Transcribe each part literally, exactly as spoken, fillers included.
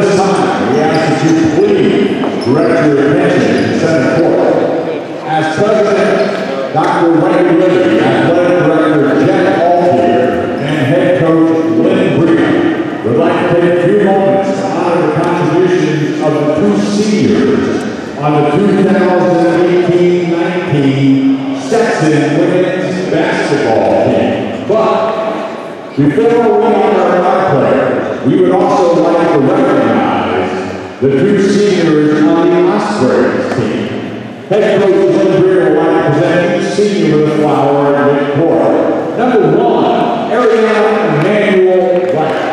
this time, we ask that you please direct your attention to center court. As President, Doctor Wayne Liddy, Athletic Director Jeff Altier, and Head Coach Lynn Breeden would like to take a few moments to honor the contributions of the two seniors on the two thousand eighteen nineteen Stetson women's basketball team. But before we honor our players, we would also like to recognize the two seniors on the Ospreys team. Head Coach Lynn Breeden would like to present each senior with a flower and with court. Number one, Ariana Emmanuel White.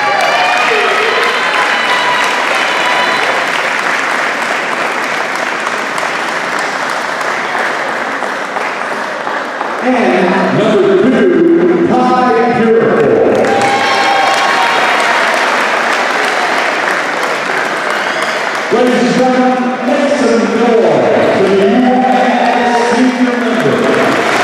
And number two, Kai Purifoy. Ladies and gentlemen, make some noise for the U S senior members.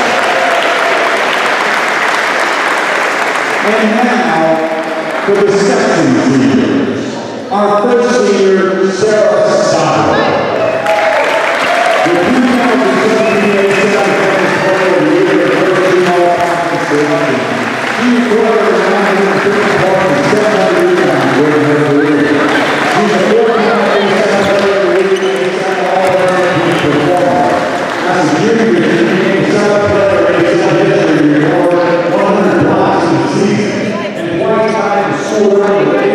And now, for the Stetson seniors, our first senior, Sarah Sado. The two thousand seventeen Player of the Year, first female conference selection. She scored nine hundred fifty points and seven hundred rebounds during her career. She's a four-time A S U Player of the Week and seven All-American Team performer. As a junior, she became the seventh player in A S U history to record one hundred blocks in the season, and twice tied the scorer of the